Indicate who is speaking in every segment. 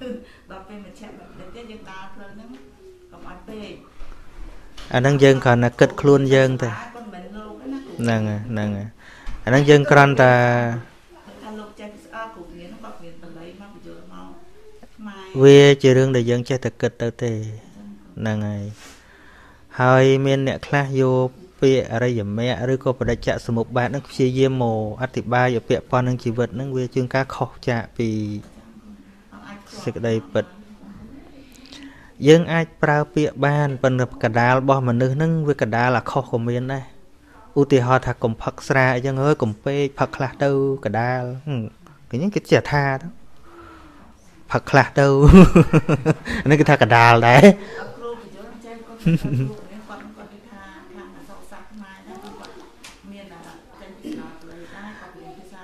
Speaker 1: ដល់ពេលមិនឆាក់แบบទៀតយើងដើរផ្លូវហ្នឹងកុំឲ្យពេក
Speaker 2: អាហ្នឹងយើងគ្រាន់តែគិតខ្លួនយើងទេហ្នឹងហ្នឹងអាហ្នឹងយើងគ្រាន់តែ
Speaker 1: ថាលោកចេះស្អប់គ្រូមានគាត់មានបល័យមកបញ្យល់មកខ្មែរ
Speaker 2: វាជារឿងដែលយើងចេះតែគិតទៅទេហ្នឹងហើយមានអ្នកខ្លះយកពាក្យអរិយមគ្គឬក៏បដិច្ចសមុប្បាតហ្នឹងព្យាយាមមកអធិប្បាយឲ្យពាក់ព័ន្ធនឹងជីវិតហ្នឹងវាជាងការខុសចាកពីសេចក្តីពិតយើងអាចប្រើពាក្យបានប៉ុន្តែកដាលរបស់មនុស្សហ្នឹងវាកដាលអាខុសក៏មានដែរឧទាហរណ៍ថាកុំផឹកស្រាអីចឹងកុំពេកផឹកខ្លះទៅកដាលគេហ្នឹងគេចេះថាទៅផឹកខ្លះទៅនេះគេថាកដាលដែរ
Speaker 1: គ្រូបញ្យល់ចេះគាត់គាត់ថាខាងអសរសាស្ត្រខ្មែរហ្នឹងគាត់មានចេញពីដល់លើដែរគាត់មានភាសា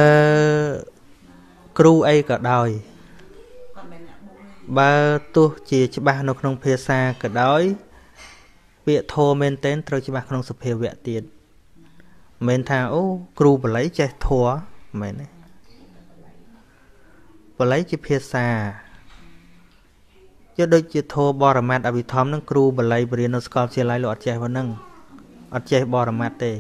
Speaker 2: គ្រូអីក៏ដោយបើទោះជាច្បាស់នៅក្នុងភាសាក៏ដោយពាក្យធម៌មែនទែនត្រូវច្បាស់ក្នុងសភាវៈទៀតមិនមែនថាអូគ្រូបល័យចេះធម៌មិនមែនទេបល័យជាភាសាយកដូចជាធម៌បរមត្ថអភិធម្មនឹងគ្រូបល័យបរៀននៅសាកលវិទ្យាល័យលោកអត់ចេះប៉ុណ្ណឹងអត់ចេះបរមត្ថទេ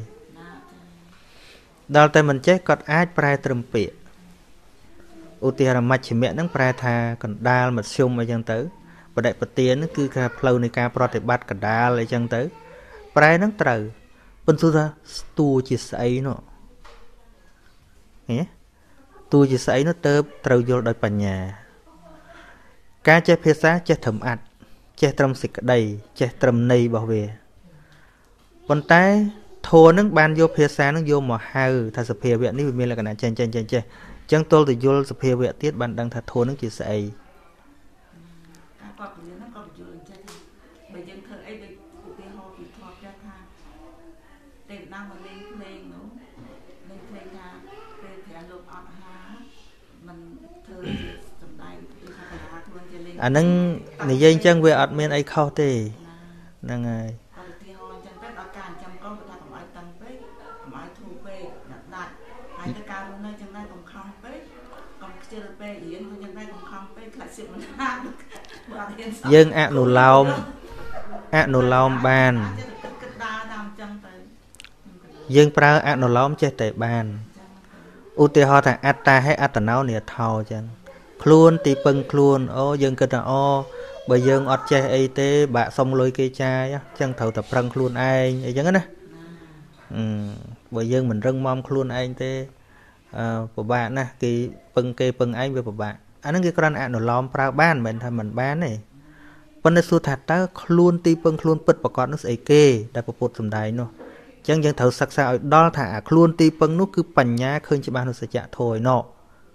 Speaker 2: ដល់តែមិនចេះគាត់អាចប្រែត្រឹមពាក្យឧទាហរណ៍មជ្ឈិមៈហ្នឹងប្រែថាកណ្ដាលមធ្យមអីចឹងទៅបដិបទានហ្នឹងគឺថាផ្លូវនៃការប្រតិបត្តិកណ្ដាលអីចឹងទៅប្រែហ្នឹងត្រូវប៉ុន្តែថាស្ទួជាស្អីនោះហ៎តួជាស្អីនោះទៅត្រូវយល់ដោយបញ្ញាការចេះភាសាចេះត្រឹមអត្ថចេះត្រឹមសេចក្តីចេះត្រឹមន័យរបស់វាប៉ុន្តែធម៌នឹងបានយកភាសានឹងយកមកហៅថាសភាវៈនេះវាមានលក្ខណៈចេះអញ្ចឹងទល់ទៅយល់សភាវៈទៀតបានដឹងថាធម៌នឹងជាស្អី
Speaker 1: គាត់ពលានគាត់បញ្យល់អញ្ចឹងបើយើងធ្វើអីដូចឧទាហរណ៍ពីធម៌ចាស់ថាទេវតាមកលេងភ្លេងនោះលេងភ្លេងថាពេលព្រះលោកអត់ហាមិនធ្វើជាសំដែងពីថាកលាខ្លួនជាលេង
Speaker 2: អានឹងនិយាយអញ្ចឹងវាអត់មានអីខុសទេហ្នឹងហើយ
Speaker 1: ឧទាហរណ៍អញ្ចឹងទៅដល់ការចាំកូនគាត់ថាកុំឲ្យតឹងពេកកុំឲ្យធូរពេកដាច់ហើយទៅការនោះនៅចឹងដែរកុំខំពេកកុំខ្ជិលពេករៀនក៏ចឹងដែរកុំខំពេកខ្លាចសៀកមិនហាត់បើអត់រៀន
Speaker 2: យើងអនុឡោមបាន
Speaker 1: គិតដើរតាមអញ្ចឹងទៅ
Speaker 2: យើងប្រើអនុឡោមចេះតែបានឧទាហរណ៍ថាអត្តាហេអត្តណោនិថោអញ្ចឹងខ្លួនទីពឹងខ្លួនអូយើងគិតថាអូបើយើងអត់ចេះអីទេបាក់សុំលុយគេចាយអញ្ចឹងត្រូវតែប្រឹងខ្លួនឯងអីចឹងណាបើយើងមិនរឹងមាំខ្លួនឯងទេពិបាកណាស់គេពឹងគេពឹងឯងវាពិបាកអាហ្នឹងគេគ្រាន់អនុឡោមប្រើបានមិនមែនថាមិនបានទេប៉ុន្តែសួរថាតើខ្លួនទីពឹងខ្លួនពិតប្រកបនោះស្អីគេដែលពុទ្ធសំដែងនោះអញ្ចឹងយើងត្រូវសិក្សាឲ្យដល់ថាអាខ្លួនទីពឹងនោះគឺបញ្ញាឃើញច្បាស់នៅសច្ចធម៌ឯណោះ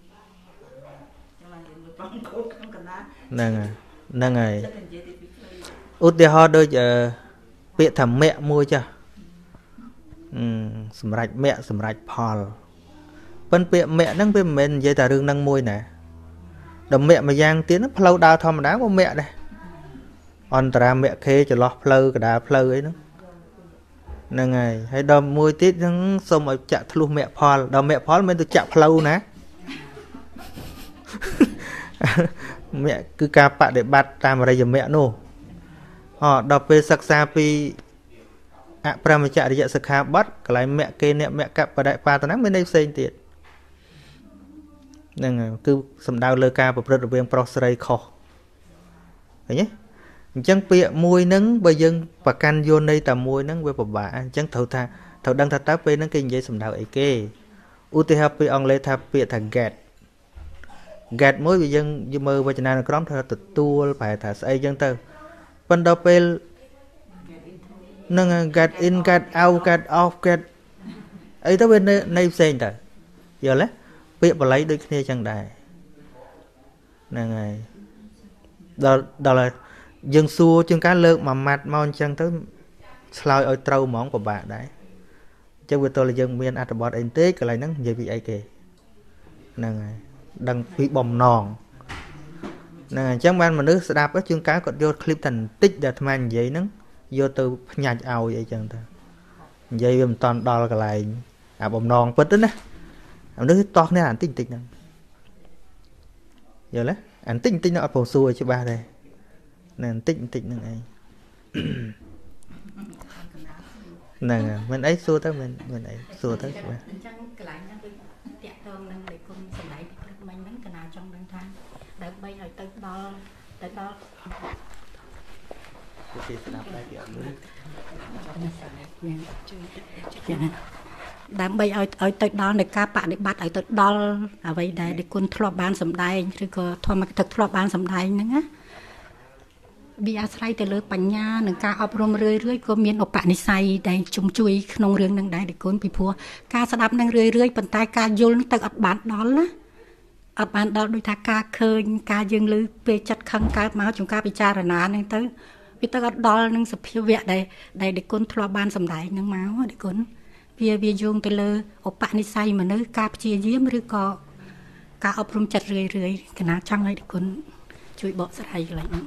Speaker 2: ហ្នឹងហើយឧទាហរណ៍ដូចពាក្យថាមគ្គមួយចាស់សម្រាប់មគ្គសម្រាប់ផលប៉ុន្តែពាក្យមគ្គហ្នឹងវាមិនមែននិយាយតែរឿងហ្នឹងមួយណាដល់មគ្គមួយយ៉ាងទៀតផ្លូវដើរធម្មតាក៏មគ្គដែរអន្តរាមគ្គខេចន្លោះផ្លូវកដាលផ្លូវអីហ្នឹងហើយដល់មួយទៀតហ្នឹងសូមឲ្យចាក់ធ្លុះមគ្គផលដល់មគ្គផលមិនទៅចាក់ផ្លូវណាមគ្គគឺការបដិបត្តិតាមអរិយមគ្គនោះដល់ពេលសិក្សាពីអប្រមច្ចរិយសិក្ខាបទកន្លែងមគ្គគេអ្នកមគ្គបដិបាតនៈមានន័យផ្សេងទៀតហ្នឹងហើយគឺសំដៅលើការប្រព្រឹត្តរវាងប្រុសស្រីខុសឃើញទេអញ្ចឹងពាក្យមួយហ្នឹងបើយើងប្រកាន់យកន័យតែមួយហ្នឹងវាពិបាកអញ្ចឹងត្រូវដឹងថាតើពេលហ្នឹងគេនិយាយសំដៅអីគេឧទាហរណ៍ពីអង់គ្លេសថាពាក្យថា get មួយវាយើងមើលវចនានុក្រមថាទទួលប្រែថាស្អីអញ្ចឹងទៅប៉ុន្តែពេលនឹង get in get out get off get អីទៅវាន័យផ្សេងទៅយល់ទេពាក្យបល័យដូចគ្នាអញ្ចឹងដែរហ្នឹងហើយដល់យើងសួរជាងការលើកមួយម៉ាត់មកអញ្ចឹងទៅឆ្លើយឲ្យត្រូវហ្មងពិបាកដែរអញ្ចឹងវាតើយើងមានអត្ថបទអីទេកន្លែងហ្នឹងនិយាយពីអីគេហ្នឹងហើយដឹងពីបំណងហ្នឹងហើយអញ្ចឹងបានមនុស្សស្ដាប់ជាងការគាត់យកคลิปតែបន្តិចដែលអាត្មានិយាយហ្នឹងយកទៅផ្ញាច់ឲ្យអីចឹងទៅនិយាយវាមិនតាន់ដល់កន្លែងអាបំណងពិតទេណាមនុស្សតោះគ្នាអាបន្តិចហ្នឹងយល់ទេ anh tinh nó ở phố xua cho ba đây nè tinh năng ấy nè mình ấy xua tới mình ấy xua tới ba
Speaker 3: cái lại nó tiện tôm năng để cùng sầm đáy mình nắng cái nào trong đang thang đợt bay rồi tới đó đám bay ở tới đó để các bạn để bắt ở tới đó à vậy để quân thọ ban sầm đáy rồi có thọ mà thực thọ ban sầm đáy nữa bịอาศัยแต่เลือกปัญญาหนึ่งการอบรมเรื่อยๆก็มีอุปนิสัยได้จุ่มจุยนองเรื่องนั่งได้เด็กคนพี่พัวการสดับนั่งเรื่อยๆปัญญาการโยนตั้งอัดบานดอลนะอัดบานดอลโดยทางการเคยการยังลือไปจัดขังการมาจงการพิจารณานั่งตั้งวิตาอัดดอลนั่งสเพียวเวะได้เด็กคนทรบานสำได้นั่งมาเด็กคนเวียโยงแต่เลยอุปนิสัยเหมือนเนื้อการเชี่ยเยี่ยมหรือก็การอบรมจัดเรื่อยๆขนาดช่างเลยเด็กคนช่วยบอกสลายอะไรนั่ง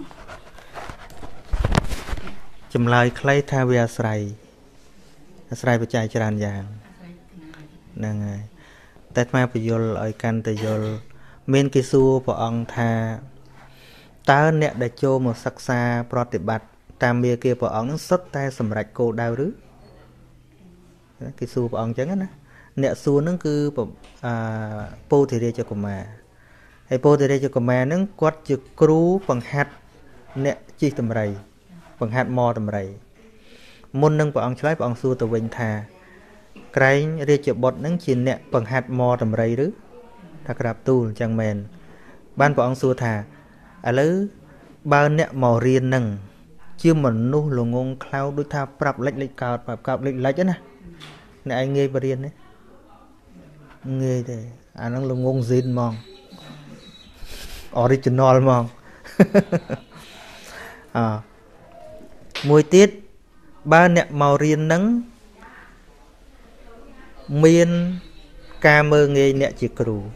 Speaker 3: จำลายใครทาวิอาศัยปัจจัยจรานอย่างนั่งไงแต่มาประโยชน์เอากันแต่โยลเมนกิสูพระองค์ทาตาเนี่ยได้โจมศึกษาปฏิบัติตามเมียเกี่ยวพระองค์นั้นสุดแต่สำหรับโกดาวหรือกิสูพระองค์จังนะเนี่ยสูนั่นคือโปธิเรจกุมารไอโปธิเรจกุมารนั้นกวดจึกครูปังหัดเนี่ยจีตำไรปังหัดมอตำไรมุนนึงพระองค์ใช้พระองค์สู้ตัวเวงทาไกรเรียกบทนั่งชินเนี่ยปังหัดมอตำไรหรือถ้ากราบตูจังแมนบ้านพระองค์สู้ทาอะไรบ้านเนี่ยมอเรียนนั่งชื่อเหมือนนู่หลงงคลาวด้วยท่าปรับเล็กๆกาดปรับกับเล็กๆจ้ะนะเนี่ยไอ้เงยไปเรียนเนี่ยเงยแต่อันนั้นหลงงจีนมองออริจินอลมองมวยติดบ้านเนี่ยมาเรียนนั่งเมียนกาเมืองเงยเนี่ยจิกรู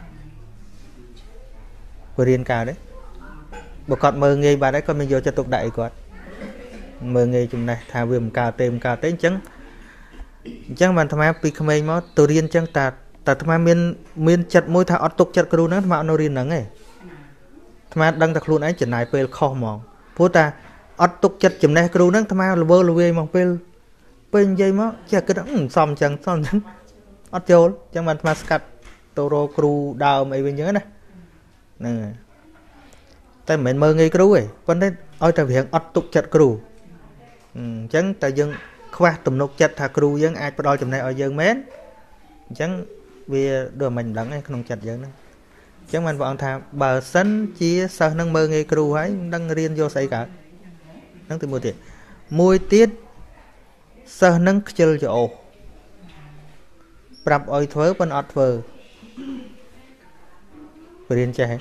Speaker 3: ไปเรียนกาđấyบอกก่อนเมืองเงยbà đấy con mình vô cho tục đạiก่อนเมืองเงยจุ่มnày thà viêm cà tém chẳng bạn tham gia bị không ai mà tự riêng chẳng ta tham gia miên chặt môi thà ọt tục chặt kêu nó tham gia nó riêng nắng ấy tham gia đăng thật luôn ấy chỉ này pel kho mòn phố ta ọt tục chặt chùm này kêu nó tham gia là vơ là về mong pel dây mà chả cái đó xong chẳng ọt châu chẳng bạn tham gia scat toro kêu đào mấy bên nhớ này nèแต่เหมือนเมืองไงครูเอ้คนได้เอาแต่เพียงอัดตุกจัดครูจังแต่ยังคว้าตุ่มนกจัดถ้าครูยังอาจไปดอยจำในเอายังเม้นจังvì đồ mình đắng ấy không chặt giống nữa chẳng mình bọn thà bờ sân chia sao nâng mơ nghe cừu ấy đang riêng vô say cả nâng từ mùi tiết sao nâng chơi cho ồ bập oi thớ bên ọt vờ riêng chơi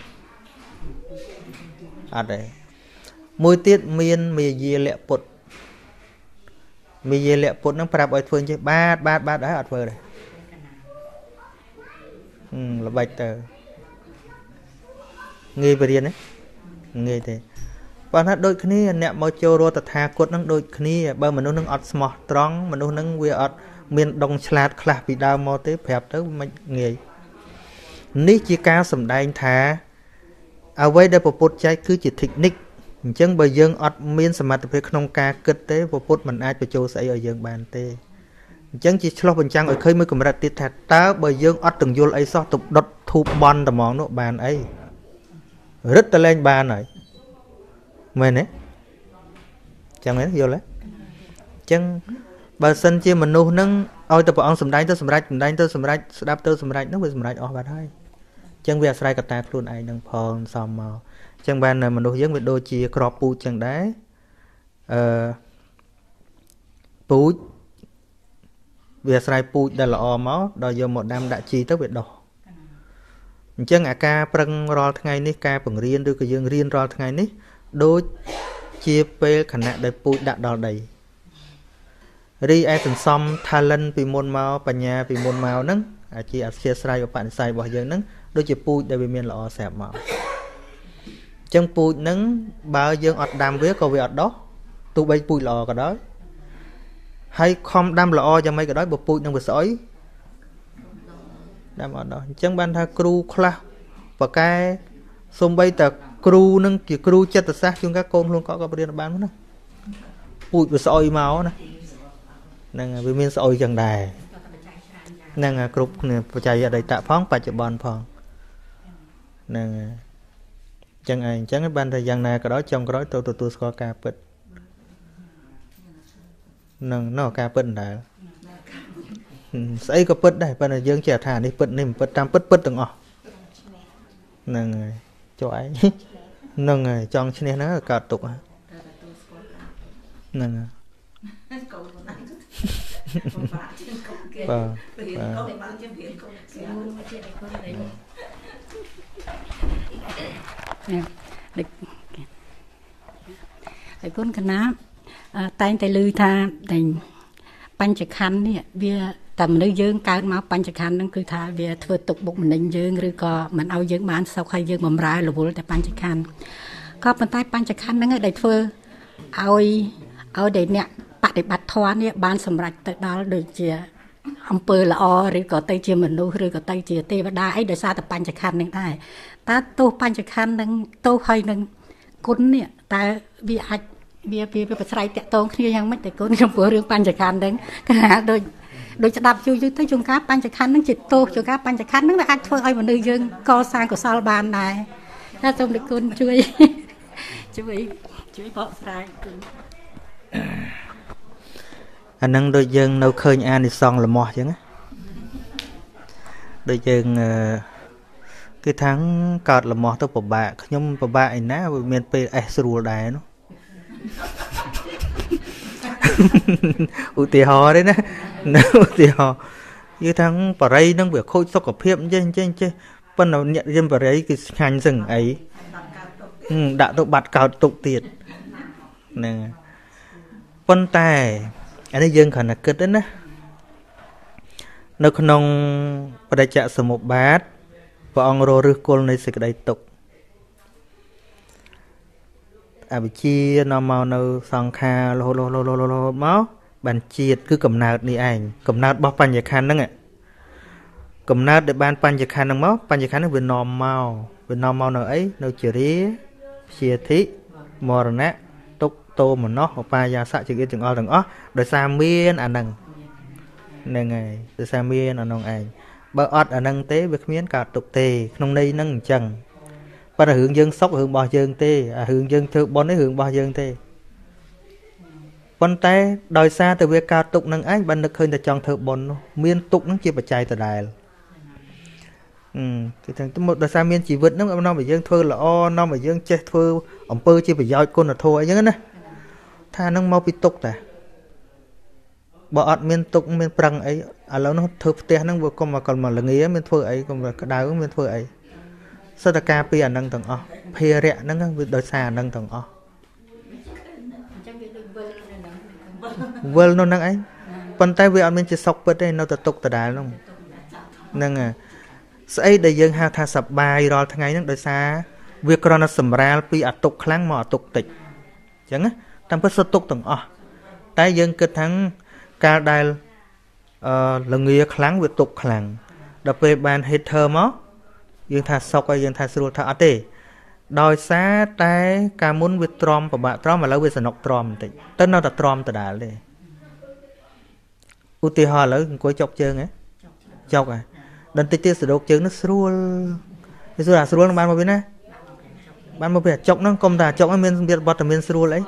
Speaker 3: ở đây mùi tiết miên mì dê lẹ bột nó bập oi thớ chơi bát đấy ọt vờ đây là bạch tờ nghe về điên đấy nghe thế và nó đôi khi nè môi châu rồi tật hà cốt nó đôi khi bao mình nó nâng ọt smart strong mình nó nâng về ọt miền đông slat khla bị đau mò tới phèp tới mình nghề ní chỉ cao sầm đai thà ở với đây bộ phốt trái cứ chỉ thịt nick chân bờ dương ọt miền sầm mặt về không ca kết tế bộ phốt mình aiไปchâu sẽ ở dương bàn tê chẳng chỉ cho bên trang ở khơi mới cầm ra tiết thạch ta bởi dương ót từng vô ấy so tục đốt thu bon tầm món nó bàn ấy rất là lên bàn này mày nè chẳng ấy vô lấy chẳng bà sân chia mình nu nâng ôi tập ông sầm đáy tôi sầm rách nó về sầm rách ở bàn hai chẳng về sai cặp ta luôn ai nâng phòn xong màu chẳng bàn này mình nu giống về đôi chia crop pu chẳng đấy pu về sai pu đã lọ máu đòi vô một năm đã chi tới việc đỏ chân à ca prăng ro ngày ní ca bằng riêng đưa cái dương riêng ro ngày ní đôi chia pe khả năng để pu đã đỏ đầy ri ai từng xong tha lên vì môn màu bà nhà vì môn màu nắng chỉ à chia sai của bạn sai bỏ giờ nắng đôi chia pu để bị miền lọ xẹp màu chân pu nắng bao dương ọt đam với câu việc đó tụ bay pu lọ cả đó hay không đam lọ cho mấy cái đó bột bụi đang bị sỏi đam ở đó chẳng ban tha cừu khla và cái
Speaker 2: xôm bay ta kêu nâng kì kêu chết ta sát chúng các con luôn có bền bán nữa bụi vừa soi máu nè nâng vì miên soi chẳng đài nâng group nè chạy ở đây tạ phóng phải chụp bàn phong nâng chẳng ai chẳng cái ban thời gian này cái đó trong cái đó tôi có ca bật nâng nó ca bật đã xây có bật đây ban này dương trẻ thả đi bật này bật tam bật từng ngõ nâng cho ấy nâng trong trên nó cả tục nâng
Speaker 4: thầy con cái ná tay tay lư tha thành bánh chả khăn nè bia tầm nơi dương cao máu bánh chả khăn nó cứ tha bia thưa tục bụng mình dương rồi có mình ao dương bán sau khi dương mầm ra là vô tại bánh chả khăn có bàn tay bánh chả khăn nó ngay đây thưa ao để nè bạn để bắt thoa nè bán sầm rạch tới đó được chưa ông pơ là o rồi có tay chia mình nuôi rồi có tay chia tê và đá ấy để xa tập bánh chả khăn này đây ta tô bánh chả khăn nâng tô hay nâng cún nè ta bị ạch bia phải sai tẹt tông khiยังไม่แต่คนtrong bữa riêng pan chả khăn đấy cái nào đôiจะดับอยู่tới chung cá pan chả khăn nó chỉ tô chung cá pan chả khăn nó là ăn thôi ai mà nơi dương co sang của sao bàn này ta trong được conជួយbỏ sai
Speaker 2: anh năng đôi dân nấu khơi ăn thì xong là mò chứ đôi dân cái tháng cọt là mò tới bờ bạ ấy ná miền tây sưu đài nó ưu tiên họ đấy nè ưu tiên họ như thằng bà rây nó việc khôi sốc ở phiếp trên phần nào nhận dân bà rây cái hành rừng ấy đã được bạt cào tục tiệt nè phần tài anh ấy dân khả năng kết đấy nè nó không nông bà đại chạy sở một bát và ông rô rư cô này sẽ đây tục bị chia nó màu nâu song kha lô máu bàn chia cứ cầm nát đi ảnh cầm nát bao pan khăn đó nghe cầm nát để ban pan khăn nó máu pan khăn nó về nòm màu nào ấy nâu chia thí mò nè túc tô mà nó hoặc pa gia sạ chừng yên chừng o thằng ó đời xa miên à nằng nè ngày đời xa miên à nong ảnh bờ ọt à nằng tế việc miên cả tục tề nông đây nằng chẳng bắt đầu hướng dân sốc hướng bao dân tê hướng dân thượng bón đấy hướng bao dân tê con tay đòi xa từ việc cao tục năng anh ban được hơn là trong thượng bón miên tục nó chia bạch chạy từ đài thì thằng một đòi xa miên chỉ vượt nó phải dân thưa là o nó phải dân chết thưa ông pơ chia phải giao con là thôi chứ nữa tha nó mau bị tục ta bỏ miên tục miên prang ấy lâu nó thưa tê nó vừa còn mà là nghĩa miên thưa ấy còn là cái đào miên thưa ấy sao ta ca pi năng tầng o phe rẹ năng đôi xa năng tầng o vâng nó năng ấy phần tay vì anh mình chỉ sọc bớt đây nó tự tục tự đá luôn năng à sẽ để dân ha tha sập bài rồi thằng ấy nó đôi xa việc nó sầm ra pi tục kháng mò tục tịch chẳng á tam bớt tục tầng o tay dân kết thắng ca đài là người kháng việc tục kháng đập về bàn hết thơ máu dương tha sọc hay dương tha sưu tha tê đòi xa tay ca muốn với trom và bạn trom mà lấy với sợi nọc trom thì tên nó là trom từ đà lên ưu tiên họ lấy cuối chọc chân ấy chọc à đần tê tê sợi đốt chân nó sưu là sưu nó ban một bên á ban một bên chọc nó công ta chọc nó miên biệt bọt là miên sưu lấy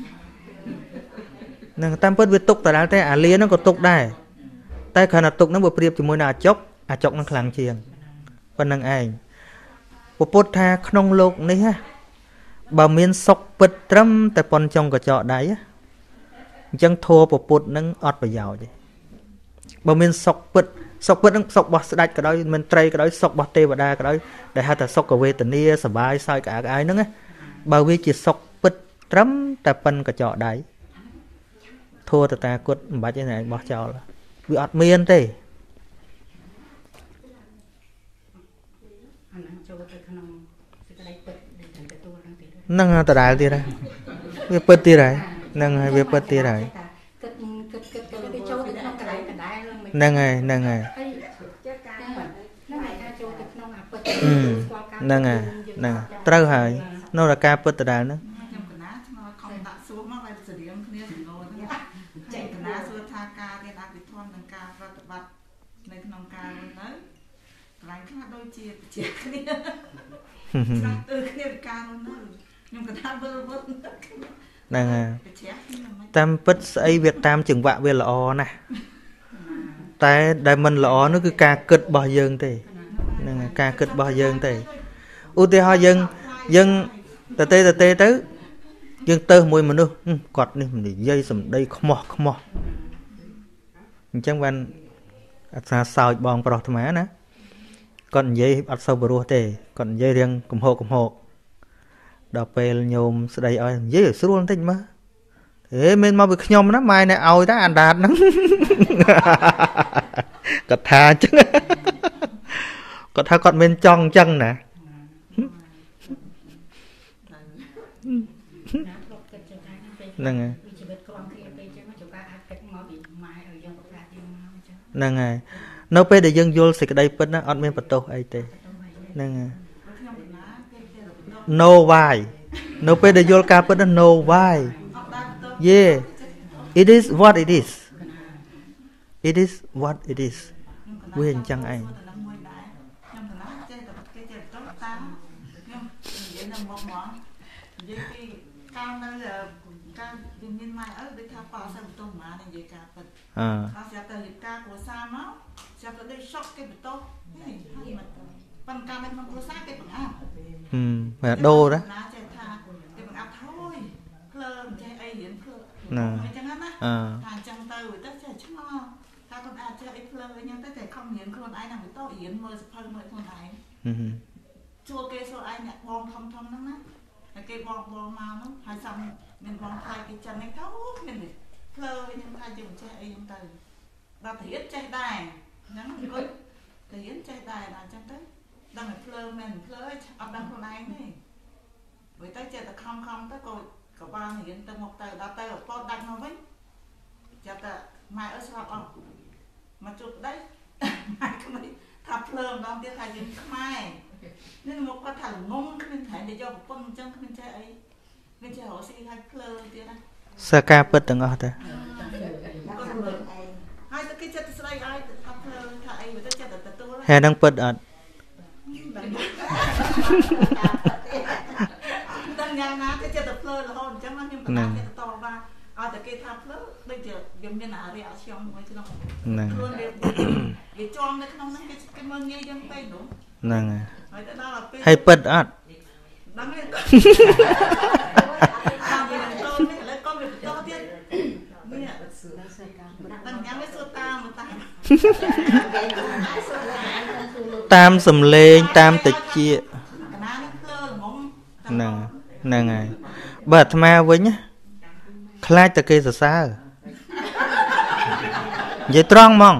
Speaker 2: nên tam bớt việt tục từ đà tay liên nó có tục đây tay khả là tục nó một priệp chỉ môi nào chọc chọc nó khlang chiềng phần năng ảnh bộ bột tha không lục này ha bà miên sọc bật trâm tại phần trong cái chợ đấy chẳng thua bộ bột nâng ọt vào giàu chứ bà miên sọc bật nó sọc bọt sạch cái đó mình tray cái đó sọc bọt tê vào đa cái đó để hai ta sọc cả về tình yêu sờ bài sai cả cái ai nữa á bà vi chỉ sọc bật trâm tại phần cái chợ đấy thua ta quất bà cái này bỏ chào là bị ọt miên thế năng ta đại đi ra việc bớt đi ra năng việc bớt đi ra năng ngày năng nè trâu hỏi nó là ca bớt từ đàn nữa
Speaker 1: ខ្ញុំកណាស្មោខំដាក់សួរមកតែស្រៀងគ្នាសំណួរហ្នឹងចេះកណាសួរថាការរៀនអភិធម្មនិងការប្រតិបត្តិនៅក្នុងការរស់នៅកន្លែងខ្លះដូចជាគ្នាស្រាប់ទៅគ្នាការរស់នៅខ្ញុំកណាវិល
Speaker 2: ហ្នឹងហើយតាមពិតស្អីវាតាមចង្វាក់វាល្អណាស់តែដែលមិនល្អនោះគឺការគិតរបស់យើងទេហ្នឹងហើយការគិតរបស់យើងទេឧទាហរណ៍យើងទៅទៅយើងទៅមួយមនុស្សគាត់នេះនិយាយសម្ដីខ្មោះអញ្ចឹងបានអត្រាសោចបងប្រុសអាត្មាណាគាត់និយាយអត់សូវបរោះទេគាត់និយាយរៀងកំហកដល់ពេលញោមស្ដីឲ្យនិយាយស្រួលបន្តិចមើលហេមិនមកពីខ្ញុំណាម៉ែណែឲ្យតែអាដាតហ្នឹងគាត់ថាអញ្ចឹងគាត់ថាគាត់មិនចង់អញ្ចឹងណាហ្នឹងហើយហ្នឹងហើយនៅពេលដែលយើងយល់សេចក្តីពិតណាអត់មានបន្ទោសអីទេហ្នឹងហើយ no why នៅពេលដែលយល់ការពិតណា no why yeah it is what it is it is what it is វាអញ្ចឹងឯងមានម៉ែអើដូចថាប៉ាសិនបន្ទោសម៉ានិយាយការពិតដល់ស្រាប់តែរៀបការគ្រួសារមកស្រាប់តែដូចសុកគេបន្ទោសហើយមិនប៉ុន្តែការនៅក្នុងគ្រួសារគេបង្អាប់បែរដូរណាចេះថាគេបង្អាប់thôiភ្លើមិនចេះអីរៀនភ្លើណាអញ្ចឹងណាថាអញ្ចឹងទៅចេះឆ្ងល់ថាគាត់អាចចេះអីភ្លើអញ្ចឹងទៅតែខំរៀនខ្លួនឯងតាមបន្ទោរៀនមើលសភៅមើលខ្លួនឯងជួគេសួរឯងអ្នកបងធំហ្នឹងណាតែគេបងមកនោះហើយសំមានបងខ្លាចគេចឹងហ្នឹងទៅមានភ្លើវិញថាយើងចេះអីហ្នឹងទៅដល់រៀនចេះដែរអញ្ចឹងគាត់រៀនចេះដែរដល់អញ្ចឹងទៅដឹងតែភ្លើមែនភ្លើអត់ដឹងខ្លួនឯងទេព្រោះតែចេះតែខំទៅក៏បានរៀនទៅមកទៅដល់ទៅពតដាច់មកវិញចាប់តែម៉ែអើស្លាប់អស់មកជួបដៃម៉ែក្មេងថាភ្លើម្ដងទៀតថាយើងខ្មែរនេះមកគាត់ថាងងគ្មានថែមតែយកប្រពន្ធអញ្ចឹងគ្មានចេះអីគ្មានចេះរកស៊ីឲ្យភ្លើទៀតណាសការពិតទាំងអស់ទៅហើយទៅគេចិត្តស្ដីឲ្យថាភ្លើថាអីទៅចិត្តតែទទួលហើយនឹងពិតអត់ដឹងយ៉ាងណាគេចិត្តតែភ្លើរហូតអញ្ចឹងខ្ញុំកណ្ដាលគេតបថាឲ្យតែគេថាភ្លើដូចជាវាមានអារៈឆ្យងមួយក្នុងខ្លួនវាជាប់នៅក្នុងហ្នឹងគេមើលងាយយើងពេកនោះហ្នឹងហើយពិតអត់ដឹងទេតាមសំឡេងតាមតិចហ្នឹងហើយបើអាត្មាវិញខ្លាចតែគេសរសើរនិយាយត្រង់ហ្មង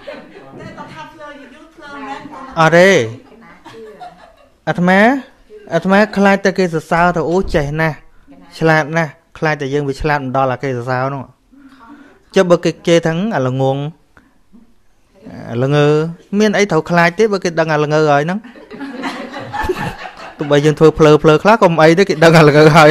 Speaker 2: អរេអាត្មាខ្លាចតែគេសរសើរទៅអូចេះណាស់ឆ្លាតណាស់ខ្លាចតែយើងវាឆ្លាតមិនដល់អាគេសរសើរនោះចុះបើគេជេរទាំងអាល្ងងល្ងើមានអីត្រូវខ្លាចទេបើគេដឹងអាល្ងើហើយហ្នឹងទោះបីយើងធ្វើភ្លើខ្លះក៏មិនអីទេគេដឹងអាល្ងើហើយ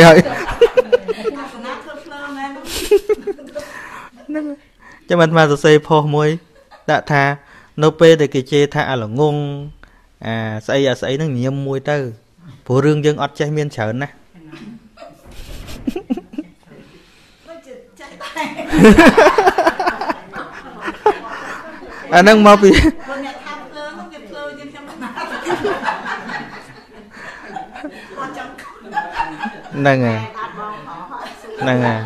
Speaker 2: ហ្នឹងចាំអាត្មាសរសេរផុសមួយដាក់ថានៅពេលដែលគេជេរថាអាល្ងងស្អីហ្នឹងញៀមមួយទៅព្រោះរឿងយើងអត់ចេះមានច្រើនណាស់អាហ្នឹងមកពីអ្នកថាភ្លើនោះគេភ្លើយើងខ្ញុំណាហ្នឹងហើយហ្នឹងហើយអត់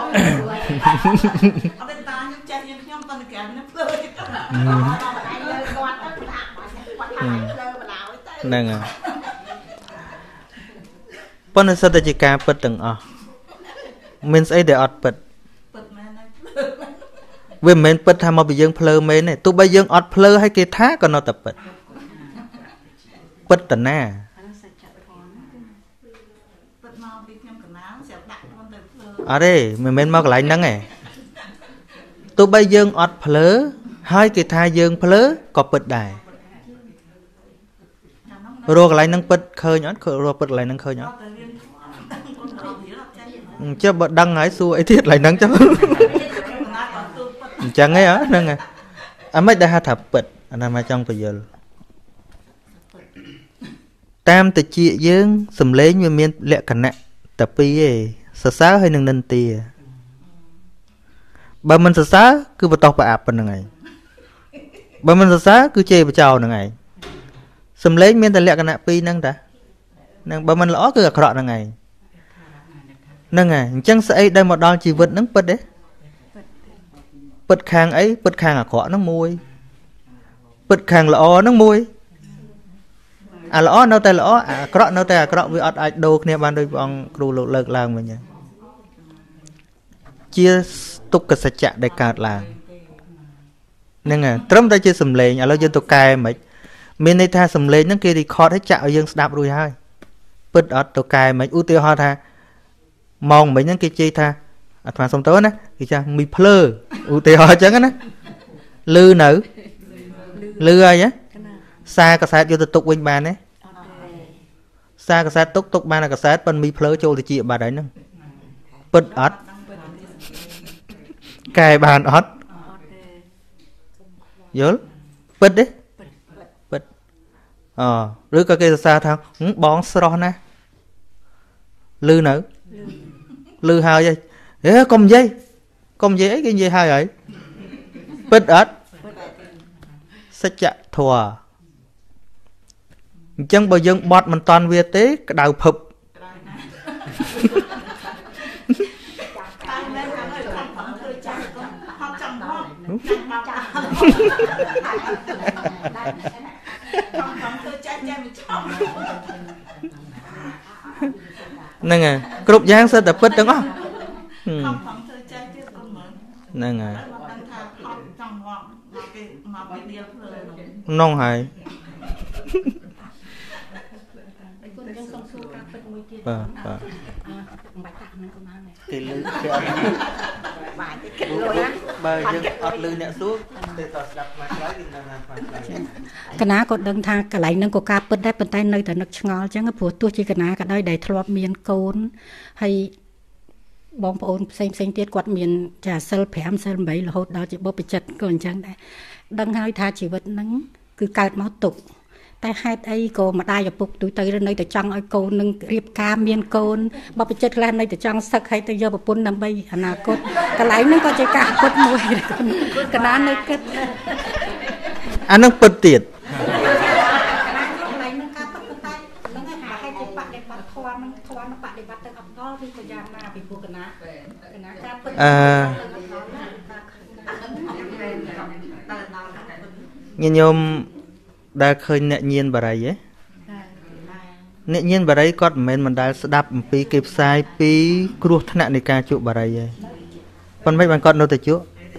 Speaker 2: ទេតាខ្ញុំចេះយើងខ្ញុំតើគេអានេះភ្លើហ្នឹងហើយប៉ុន្តែសិតតែជាការពិតទាំងអស់មានស្អីដែលអត់ពិតវាមិនមែនពិតថាមកពីយើងភ្លើមែនទេទោះបីយើងអត់ភ្លើឲ្យគេថាក៏នៅតែពិតតាណាពិតមកពីខ្ញុំកណាលស្រាប់ដាក់ខ្លួនទៅភ្លើអត់ទេមិនមែនមកកន្លែងហ្នឹងទេទោះបីយើងអត់ភ្លើហើយគេថាយើងភ្លើក៏ពិតដែរ rùa cái này nâng bật khơi nhót rùa bật lại nâng khơi nhót chứ bật đăng ấy xua ấy thiết lại nâng chắc chẳng ấy á nâng à mấy đã thập bật anh em trong bây giờ tam tự trị dương sầm lấy như miên lẹ cẩn nè tập pi sợ sáo hay nâng nâng tìa bà mình sợ sáo cứ bắt tóc bà ạp bên này bà mình sợ sáo cứ chê bà chào này sầm lấy miên ta lẹ cẩn nè pi nâng ta nâng bà mình lõ cứ gạt rọ này nâng à chẳng sẽ đây một đòn chỉ vật nâng bật đấy bật khang ấy bật khang à khó nâng môi bật khang lõ nâng môi à lõ nâu tay lõ à cọ nâu tay à cọ với ọt ai đồ kia ban đôi bọn cừu lột lợt làm mình nhỉ chia tục cái sạch chạ để cạt là nên à trâm ta chia sầm lệ à lâu dân tục cài mấy mình đây tha sầm lệ những kia thì khó thấy chạo dân đạp rồi hai bật ọt tục cài mấy ưu tiêu ho tha mong mấy những kia chi tha à thằng xong tới nè thì chăng mi plơ ưu tiêu ho chẳng á lư nữ lư ai á xa cái sát vô tục quanh bàn ấy xa cái sát tục bàn là cái sát bên mi plơ châu thì chị bà đấy nè bật ọt cài bàn ọt nhớ bật đấy bật rồi cái kia xa thằng bón sro nè lư nữ lư hai dây công dây ấy cái gì hai vậy bật ọt sách chạ thua chân bao dân bọt mình toàn về tế cái đầu phụp nè à cục giang sao tập bứt đúng không nè à nông hại
Speaker 4: cái ná còn đăng thang cái lại nâng có cà bứt đấy bên tay nơi tại nước ngó chẳng có phù tua chỉ cái ná cái đây đầy thọp miền cồn hay bom ôn xanh tiết quạt miền trà sơ phèm sơ bảy là hốt đó chỉ bóp bị chật còn chẳng đấy đăng hai tha chỉ vật nắng cứ cài máu tục tay hai ấy cô mà đai vào tụi tây ra nơi từ trong ở cô nâng riệp ca miên côn bóp bị chật lên nơi từ trong sắc hay từ giờ bóp pun nằm bay à cốt cái lại nó có chơi cả cốt mùi cái ná nơi kết
Speaker 2: anh đang bật tiệt nhìn nhôm đã khơi nẹt nhiên bà ấy ấy nẹt nhiên bà ấy có mình đã đáp pi kịp sai pi cua thân nạn này ca chụp bà ấy còn mấy bạn con đâu từ trước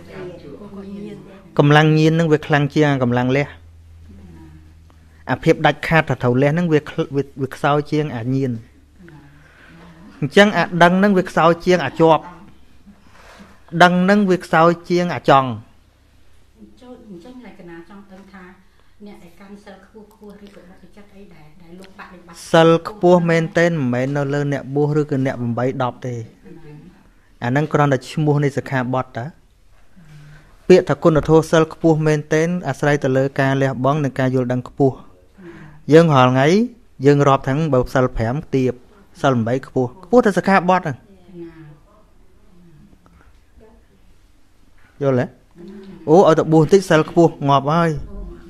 Speaker 2: cầm lăng nhiên nó việc lăng chia cầm lăng le à phép đặt khát thật thầu le nó việc sao chiêng à nhiên chẳng à đăng nó việc sao chiêng à chọp đăng nó việc sao chiêng à tròn sal khua men tên men nó lên nẹt bua rồi cái nẹt bảy đọp thì à năng còn là mua này sẽ khá bọt đó biết thật con là thô sal khua men tên à sai từ lời ca lẹ bóng nên ca vô đăng khua dân họ ngay dân rọp thằng bầu sal phèm tiệp sal bảy khua thì sẽ khá bọt à vô lẽ ủa ở tập buồn tích sal khua ngọt ơi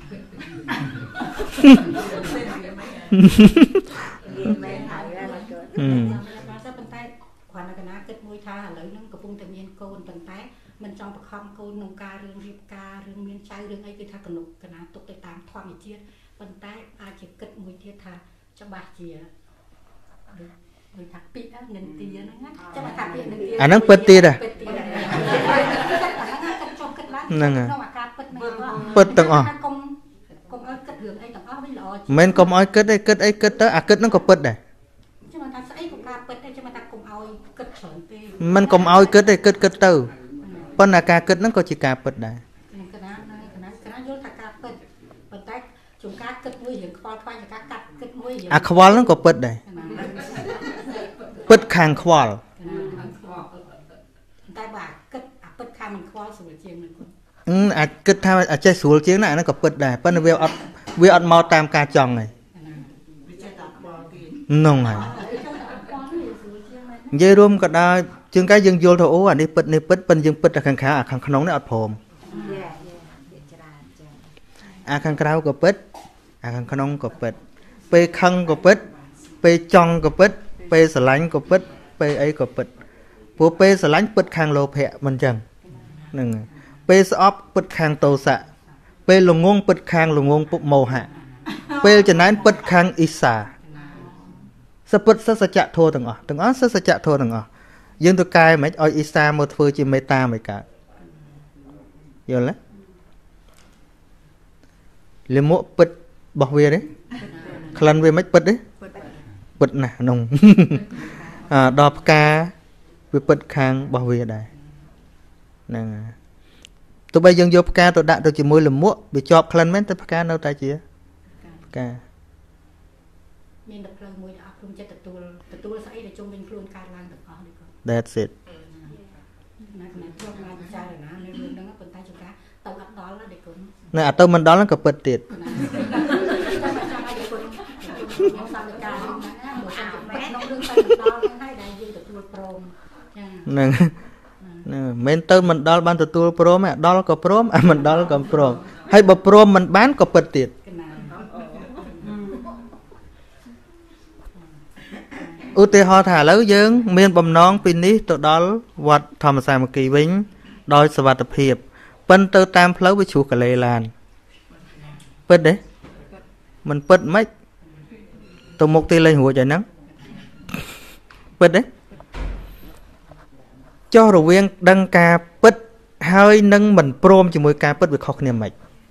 Speaker 4: mình trong bậc không cô nông ca rương miên trai rương ấy cái thà cần nục cái nào tục tới tám thoa mình chia bên tay ai chỉ cất mùi thiết thà cho bà chỉ người thà pít á nên tiền nó cho bà thà tiền nên tiền
Speaker 2: anh đang bật tiền à nè bật tầng men công oi kết ấy kết tới à kết nó có bật này mình công oi kết đây kết từ bên là ca kết nó có chỉ ca bật này
Speaker 4: chúng ta kết nguy hiểm qua thoa cho các cắt
Speaker 2: à khoal nó có bật đây bật khang khoal à kết tham à chơi sủa chiếng này nó có bật đây bên về ăn mau tam ca chồng này nông này dây rôm cả đa chương cái dân vô thôi ố anh đi bật bên dân bật là khang khá à khang nóng nó ọt phồm à khang cao có bật à khang nóng có bật pe khăng có bật pe chong có bật pe sờ lánh có bật pe ấy có bật bố pe sờ lánh bật khang lô hẹ mình chẳng nè pe sọp bật khang tô sạ pe lồng ngông bật khang lồng ngông bụng màu hạ pe chân nán bật khang isa sắp bật sắp chạ thua từng ó sắp chạ thua từng ó dương tôi cai mấy oi isa một phơi chỉ meta mấy cả giờ lấy liêm mộ bật bọc về đấy khăn về mấy bật đấy bật nè nồng đọp ca về bật khang bọc về đây nè tụi bây giờ vô ca tụi đã tụi chỉ môi liêm mộ bị chọp khăn mấy tụi ca đâu ta chỉ ca that's it nè à tôi mình đó là cặp bật tiệt nè mình tôi mình đó ban tụi tôi pro mà đó là có pro mà mình đó là có pro hay bật pro mình bán cặp bật tiệt ưu tiên họ thả lớn dương miền bầm non pin ní tụi đó vật thầm xài một kỳ vĩnh đôi sờ vật tập hiệp bên tơ tam phơi với chủ cả lề làn bớt đấy mình bớt mấy tụi một tia lên hùa trời nắng bớt đấy cho rồi viên đăng ca bớt hơi nâng mình prom chỉ mỗi ca bớt việc học niệm mạch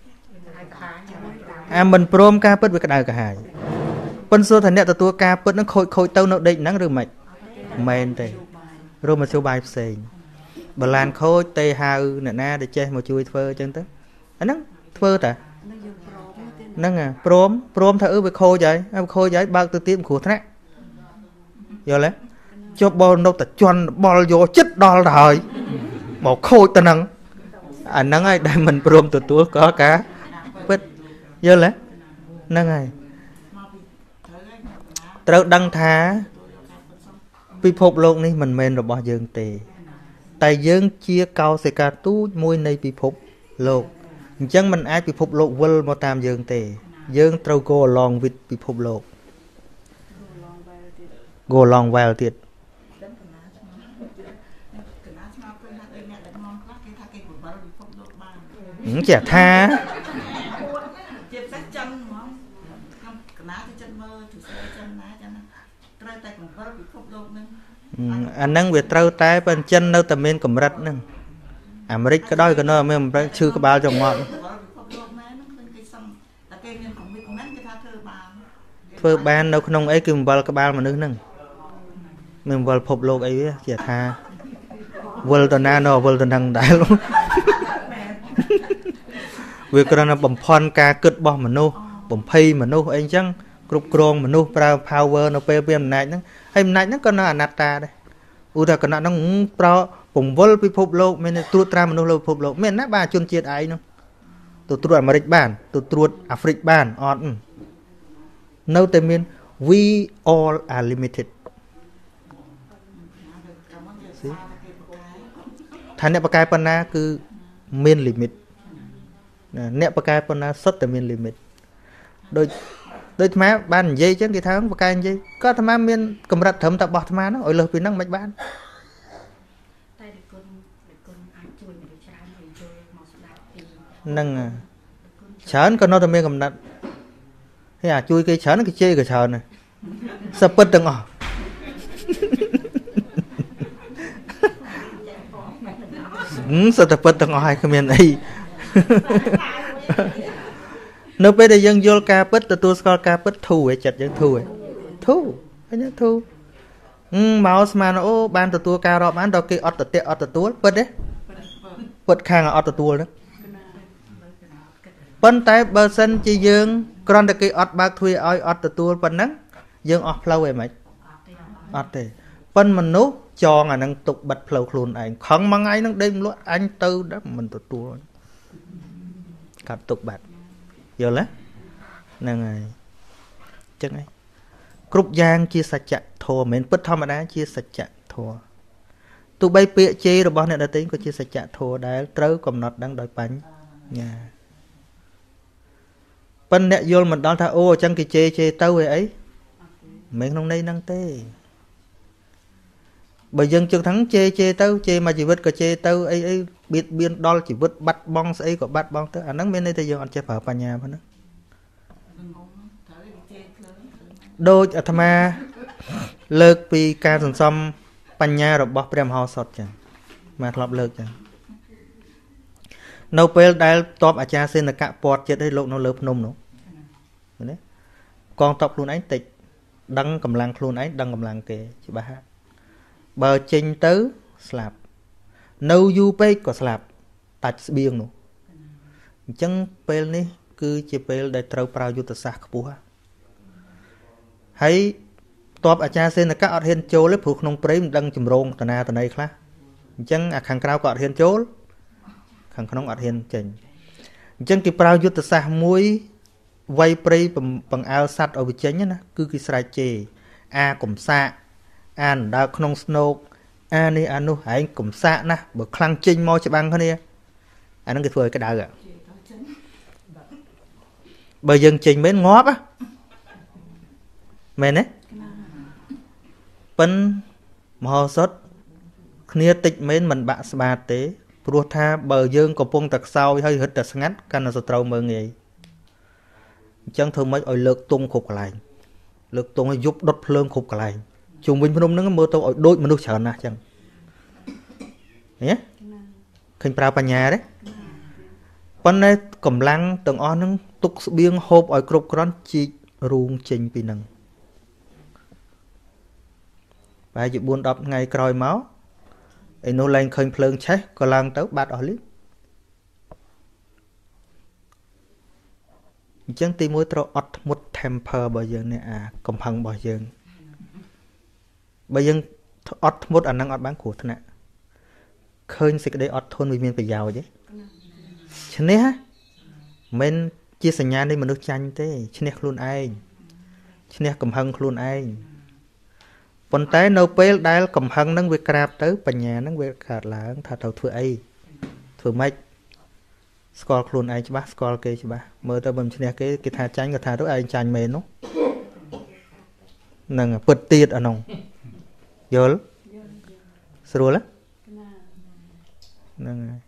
Speaker 2: à mình prom ca bớt việc cái đời cả hai bên số thành nét tụi ca bớt nó khôi tâu nó định nắng rồi mạch men đây rồi mà số bài xèn bà lan khôi tê hao nè na để chơi một chui phơ chân tới anh nắng phơ ta nâng à prom thử với khôi giấy bao tư tiêm của thác giờ lấy cho bò đâu ta choăn bò vô chết đo rồi một khôi ta nâng anh nâng ai đây mình prom tụi túa có cả bớt giờ lấy nâng ai trâu đăng thá vì phục lộn này mình men rồi bỏ dương tì tại dương chia cao sẽ cả tú môi này bị phục lộn chẳng mình ai bị phục lộn vơ mà tam dương tì dương trâu go long vịt bị phục lộn go long vào tiệt chả tha anh năng việc trâu tay bên chân đâu tầm bên cầm rạch nè Americ cái đôi cái nó mình chưa có bao trong ngọn phơi ban đâu không ấy kêu vào cái bao mà nước nè mình vào phục lô ấy chả tha vơi tận nano vơi tận đằng đại luôn việc cái nó bầm phòn ca cất bom mà nô bầm phay mà nô anh chăng cục cron mà nô power nó pe pe này nó hay này nó còn nó anatta đây u ta còn nó pro bùng vơi bị phục lô mình tuột ra mà nô lô phục lô mình nát ba chôn chết ấy nó tuột Americ bản tuột Afric bản on no they mean we all are limited thành nẹp cái panna cứ main limit nẹp cái panna xuất từ main limit đôi má ban dây chứ cái tháng cái dây có tham má miên cầm rạch thấm tập bọt má nó ở lơ pin năng mạch ban năng chán con nó tham miên cầm rạch thế à chui cái chán cái chơi cái chán này sắp bứt từng ngỏ sao tập bứt từng ngỏ hai cái miên ấy nếu bây giờ dân vô ca bứt tôi có ca bứt thu ấy chặt dân thu ấy thu anh nhớ thu máu mà nó ban tôi ca rồi bán đâu cái ọt tua bứt đấy bứt khang ở ọt tua đó bên tay bờ sân chỉ dương គ្រាន់តែគេអត់បើកទ្វារឲ្យអត់ទទួលប៉ុណ្ណឹងយើងអស់ផ្លូវឯមិនអត់ទេប៉ុន្តែមនុស្សចងអានឹងទុកបិទផ្លូវខ្លួនឯងខឹងមួយថ្ងៃនឹងដេកមលក់អញទៅដល់មិនទទួលកាត់ទុកបាត់យល់ទេហ្នឹងហើយចឹងឯងគ្រប់យ៉ាងជាសច្ចធម៌មិនមែនពិតធម្មតាជាសច្ចធម៌ទោះបីពាក្យជេររបស់អ្នកដទៃក៏ជាសច្ចធម៌ដែលត្រូវកំណត់ដឹងដោយបញ្ញាប៉ុន្តែអ្នកយល់មិនដល់ថាអូអញ្ចឹងគេជេរទៅអីមិនក្នុងន័យហ្នឹងទេបើយើងជឹកថាជេរទៅជេរមកជីវិតក៏ជេរទៅអីបៀតបៀនដល់ជីវិតបាត់បង់ស្អីក៏បាត់បង់ទៅអាហ្នឹងមានន័យថាយើងអត់ចេះប្រើបញ្ញាប៉ុណ្ណាដូចអាត្មាលើកពីការសន្សំបញ្ញារបស់ព្រះមហោសថចឹងមកធ្លាប់លើកចឹងនៅពេលដែលតបអាចារ្យសេនកៈពាត់ចិត្តឲ្យលោកនៅលើភ្នំនោះណាកងតបខ្លួនឯងតិចដឹងកម្លាំងខ្លួនឯងដឹងកម្លាំងគេច្បាស់បើចេញទៅស្លាប់នៅយូរពេកក៏ស្លាប់ដាច់ស្បៀងនោះអញ្ចឹងពេលនេះគឺជាពេលដែលត្រូវប្រើយុទ្ធសាស្ត្រខ្ពស់ហើយតបអាចារ្យសេនកៈអត់ហ៊ានចូលទេព្រោះក្នុងព្រៃមិនដឹងចម្រងតាណាតណីខ្លះអញ្ចឹងអាខាងក្រៅក៏អត់ហ៊ានចូលខាងក្នុងអត់ហ៊ានចេញអញ្ចឹងគេប្រើយុទ្ធសាស្ត្រមួយវាយព្រៃបង្អើលសัตว์ឲ្យវាចេញណាគឺគេស្រែកជេរអាកំសាកអានដើរក្នុងស្នោកអានេះអានោះឯងកំសាកណាស់បើខ្លាំងចេញមកច្បាំងគ្នាអាហ្នឹងគេធ្វើឲ្យក្តៅបើយើងចេញមែនងាប់មែនទេប៉ិនមហោសថគ្នាតិចមែនមិនបាក់ស្បាតទេព្រោះថាបើយើងកំពុងតែខ្សោយហើយរឹតតែស្ងាត់កាន់តែសត្រូវមើងងាយអញ្ចឹងធ្វើម៉េចឲ្យលើកទង់គ្រប់កន្លែងលើកទង់ឲ្យយប់ដុតភ្លើងគ្រប់កន្លែងជុំវិញភ្នំហ្នឹងមើលទៅឲ្យដូចមនុស្សច្រើនណាស់អញ្ចឹងឃើញឃើញប្រើបញ្ញាទេប៉ុន្តែកម្លាំងទាំងអស់ហ្នឹងទុកស្បៀងហូបឲ្យគ្រប់គ្រាន់ជីករូងចេញពីហ្នឹងប្រហែលជា 4-10 ថ្ងៃក្រោយមកឯនោះឡើងឃើញភ្លើងឆេះក៏ឡើងទៅបាត់អស់លីអញ្ចឹងទី1ត្រូវអត់ធ្មត់ temper របស់យើងនេះអាកំហឹងរបស់យើងបើយើងអត់ធ្មត់អាហ្នឹងអត់បានគ្រោះថ្នាក់ឃើញសេចក្តីអត់ធន់វាមានប្រយោជន៍ទេឈ្នះមិនជាសញ្ញានៃមនុស្សចាញ់ទេឈ្នះខ្លួនឯងឈ្នះកំហឹងខ្លួនឯងប៉ុន្តែនៅពេលដែលកំហឹងហ្នឹងវាក្រាបទៅបញ្ញាហ្នឹងវាកើតឡើងថាត្រូវធ្វើអីធ្វើម៉េចស្គាល់ខ្លួនឯងច្បាស់ស្គាល់គេច្បាស់មើលទៅមិនឈ្នះគេគេថាចាញ់ក៏ថាទៅឯងចាញ់មែននោះហ្នឹងពិតទៀតអានោះយល់ស្រួលហ្នឹងហើយ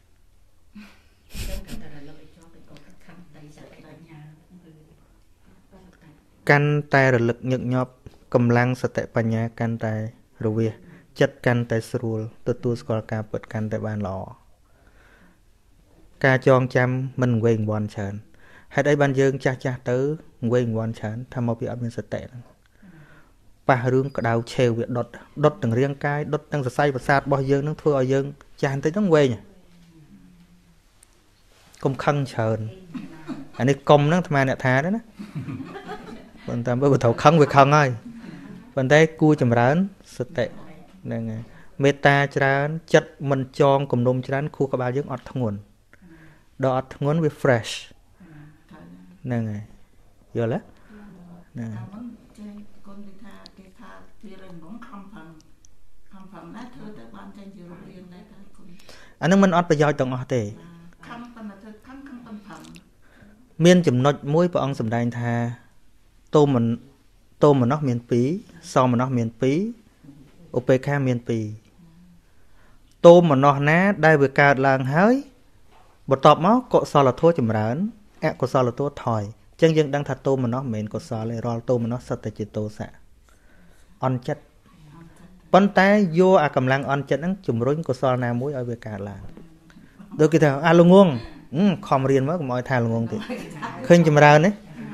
Speaker 2: កាន់តែរលឹកញឹកញាប់កម្លាំងសតិបញ្ញាកាន់តែរវាសចិត្តកាន់តែស្រួលទទួលស្គាល់ការពិតកាន់តែបានល្អការចងចាំមិនវែងវាន់ច្រើនហេតុអីបានយើងចាស់ទៅវែងវាន់ច្រើនថាមកពីអត់មានសតិហ្នឹងប៉ះរឿងក្តៅឆេវវាដុតទាំងរាងកាយដុតទាំងសរសៃប្រសាទរបស់យើងនឹងធ្វើឲ្យយើងចាស់បន្តិចហ្នឹងវែងកុំខឹងច្រើនអានេះកុំហ្នឹងអាត្មាអ្នកថាទេណាប៉ុន្តែបើត្រូវខឹងវាខឹងហើយប៉ុន្តែគួរចម្រើនសតិហ្នឹងហើយមេត្តាច្រើនចិត្តមិនចងគំនុំច្រើនខួរក្បាលយើងអត់ធ្ងន់ដល់អត់ធ្ងន់វា fresh ហ្នឹងហើយយល់ទេហ្នឹងហើយ
Speaker 1: ចេះគុណគេថាវារងខំផឹងណាធ្វើទៅបានចេញជារូបរាងដែរតែគុណ
Speaker 2: អានឹងមិនអត់ប្រយោជន៍ទាំងអស់ទេ
Speaker 1: ខំប៉ុន្តែធ្វើខំប៉ុន្តែ
Speaker 2: មានចំណុចមួយព្រះអង្គសម្ដែងថាតោមនោះមាន2សមនោះមាន2ឧបេក្ខាមាន2តោមនោះណាដែលវាកើតឡើងហើយបន្ទាប់មកកុសលធម៌ចម្រើនអកុសលធម៌ថយអញ្ចឹងយើងដឹងថាតោមនោះមិនមែនកុសលទេរាល់តោមនោះសត្វតែជាទោសៈអន់ចិត្តប៉ុន្តែយកអាកម្លាំងអន់ចិត្តហ្នឹងជំរុញកុសលណាមួយឲ្យវាកើតឡើងដូចគេថាអាល្ងងខំរៀនមកកុំឲ្យថាល្ងងទៀតឃើញចម្រើនទេ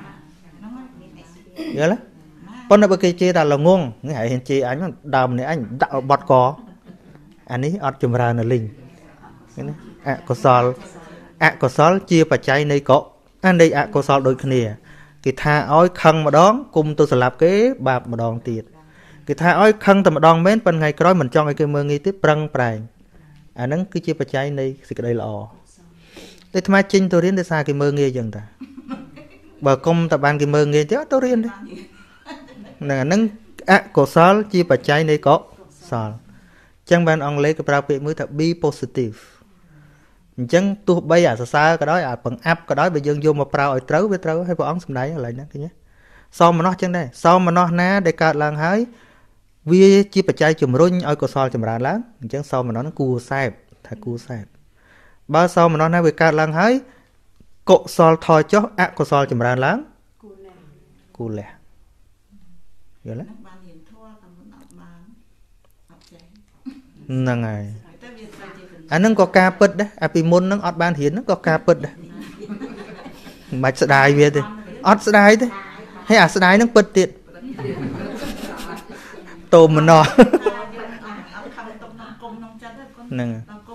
Speaker 2: យល់ទេប៉ុន្តែបើគេជេរថាល្ងងនេះហើយហ៊ានជេរអញដើមនេះអញដាក់បត់កអានេះអត់ចម្រើននៅលីងណាអកុសលជាបច្ច័យនៃនៃអកុសលដូចគ្នាគេថាឲ្យខឹងម្ដងគុំទៅស្លាប់គេបាបម្ដងទៀតគេថាឲ្យខឹងតែម្ដងមែនប៉ុន្តែថ្ងៃក្រោយមិនចង់ឲ្យគេមើលងាយទៀតប្រឹងប្រែងអាហ្នឹងគឺជាបច្ច័យនៃសេចក្តីល្អតែអាត្មាចេញទៅរៀនដោយសារគេមើលងាយចឹងតាបើគុំតែបានគេមើលងាយទៀតអត់ទៅរៀនទេហ្នឹងអាហ្នឹងអកុសលជាបច្ច័យនៃកុសលអញ្ចឹងបានអង់គ្លេសគេប្រើពាក្យមួយថា be positive អញ្ចឹងទោះបីអាសរសើរក៏ដោយអាបង្អាប់ក៏ដោយបើយើងយកមកប្រើឲ្យត្រូវវាត្រូវហើយព្រះអង្គសម្ដែងកន្លែងហ្នឹងឃើញទេសមមនោចឹងដែរសមមនោណាដែលកើតឡើងហើយវាជាបច្ច័យជំរុញឲ្យកុសលចម្រើនឡើងអញ្ចឹងសមមនោហ្នឹងគួរសែបថាគួរសែបបើសមមនោណាវាកើតឡើងហើយកុសលថយចុះអកុសលចម្រើនឡើងគួរលះយល់ទេ
Speaker 1: បានរៀនធម៌ក៏មិនអត់បានអត់ចេះ
Speaker 2: ហ្នឹងហើយអាហ្នឹងក៏ការពិតដែរអាពីមុនហ្នឹងអត់បានរៀនហ្នឹងក៏ការពិតដែរមិនបាច់ស្ដាយវាទេអត់ស្ដាយទេហើយអាស្ដាយហ្នឹងពិតទៀតតោមណោះហ្នឹង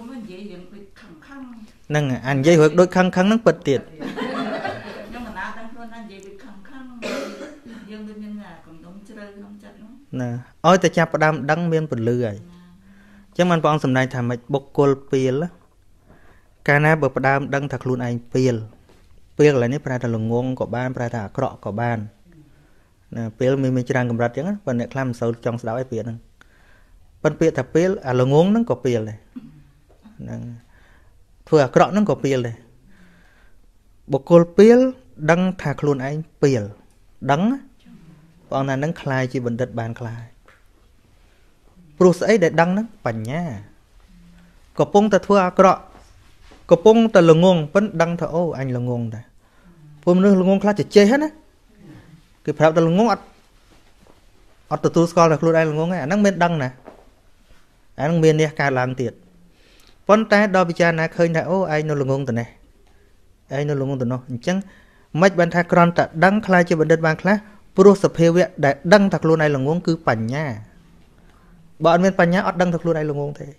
Speaker 2: ហ្នឹងអានិយាយរួចដូចខឹងហ្នឹងពិតទៀត
Speaker 1: ខ្ញុំមិនដឹងខ្លួនថានិយាយដូចខឹងយើងដូចមានកំដុំជ្រៅក្នុងចិត្តហ្នឹង
Speaker 2: ណាឲ្យតែចាប់ផ្ដើមដឹងមានពលឺហើយចឹងបានព្រះអង្គសម្ដែងថាម៉េចបុគ្គលពៀលកាលណាបើផ្ដើមដឹងថាខ្លួនឯងពៀលកន្លែងនេះប្រែថាល្ងងក៏បានប្រែថាអាក្រក់ក៏បានណាពៀលមានច្រើនកម្រិតចឹងប៉ុន្តែអ្នកខ្លះមិនសូវចង់ស្ដាប់ឯពាក្យហ្នឹងប៉ុន្តែពាក្យថាពៀលអាល្ងងហ្នឹងក៏ពៀលដែរហ្នឹងធ្វើអាក្រក់ហ្នឹងក៏ពៀលដែរបុគ្គលពៀលដឹងថាខ្លួនឯងពៀលដឹងព្រះអង្គថាហ្នឹងคล้ายជាបណ្ឌិតបានคล้ายព្រោះស្អីដែលដឹងហ្នឹងបញ្ញាកំពុងតែធ្វើអាក្រក់កំពុងតែល្ងងប៉ិនដឹងថាអូអញល្ងងដែរពួកមនុស្សល្ងងខ្លះចេះណាគេប្រាប់តែល្ងងអត់ទទួលស្គាល់ថាខ្លួនឯងល្ងងទេអាហ្នឹងមានដឹងណាអាហ្នឹងមាននេះកើតឡើងទៀតប៉ុន្តែដល់ពិចារណាឃើញថាអូឯងនៅល្ងងទៅនេះឯងនៅល្ងងទៅនោះអញ្ចឹងមិនបានថាគ្រាន់តែដឹងខ្លាចជាបណ្ឌិតបានខ្លះព្រោះសភាវៈដែលដឹងថាខ្លួនឯងល្ងងគឺបញ្ញាបើអត់មានបញ្ញាអត់ដឹងថាខ្លួនឯងល្ងងទេ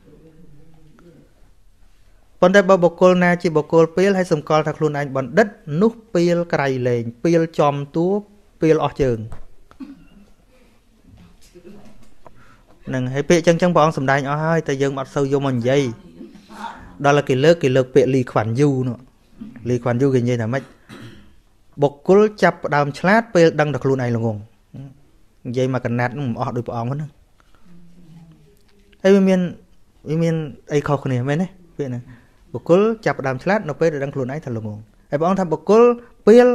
Speaker 2: ប៉ុន្តែបើបុគ្គលណាជាបុគ្គលពៀលហើយសម្គាល់ថាខ្លួនឯងបណ្ឌិតនោះពៀលក្រៃលែងពៀលចំតួពៀលអស់ជើងនឹងហើយពាក្យចឹងព្រះអង្គសម្ដែងអស់ហើយតែយើងអត់សូវយកមកនិយាយដល់គេលើកពាក្យលីខ្វាន់យូនោះលីខ្វាន់យូគេនិយាយថាម៉េចបុគ្គលចាប់ផ្ដើមឆ្លាតពេលដឹងថាខ្លួនឯងល្ងងនិយាយមកកណាត់នឹងមិនអស់ដោយព្រះអង្គហ្នឹងហើយវាមានអីខុសគ្នាមែនទេពាក្យហ្នឹងបុគ្គលចាប់ផ្ដើមឆ្លាតនៅពេលដែលដឹងខ្លួនឯងថាល្ងងហើយព្រះអង្គថាបុគ្គលពេល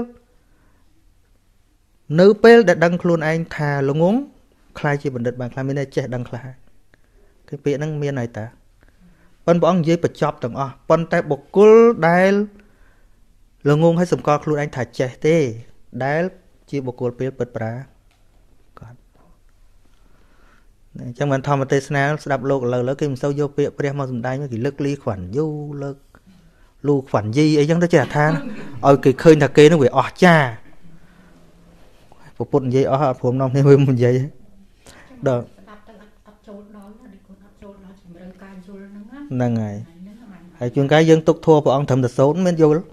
Speaker 2: នៅពេលដែលដឹងខ្លួនឯងថាល្ងងខ្លាចជាបណ្ឌិតបានខ្លាចមានតែចេះដឹងខ្លះគឺពាក្យហ្នឹងមានហើយតាប៉ុន្តែព្រះអង្គនិយាយបញ្ចប់ទាំងអស់ប៉ុន្តែបុគ្គលដែលល្ងងឲ្យសម្គាល់ខ្លួនឯងថាចេះទេដែលជាបុគ្គលពេលពិតប្រាគាត់អញ្ចឹងមិនធម្មទេសនាស្ដាប់លោកឥឡូវគេមិនសូវយកពាក្យព្រះមកសម្ដែងគេលើកលីខ្វាន់យូលើកលូខ្វាន់យីអីចឹងទៅចេះថាឲ្យគេឃើញថាគេនឹងវាអស់ចាពុទ្ធនិយាយអស់អត់ព្រមនាំគ្នាមួយនិយាយដល់ស្ដាប់ទៅអត់ចូលដល់នេះគាត់អត់ចូលដល់ជំរឿនការយល់ហ្នឹងហើយជួនកាលយើងទុកធัวព្រះអង្គត្រឹមតែសូត្រមានយល់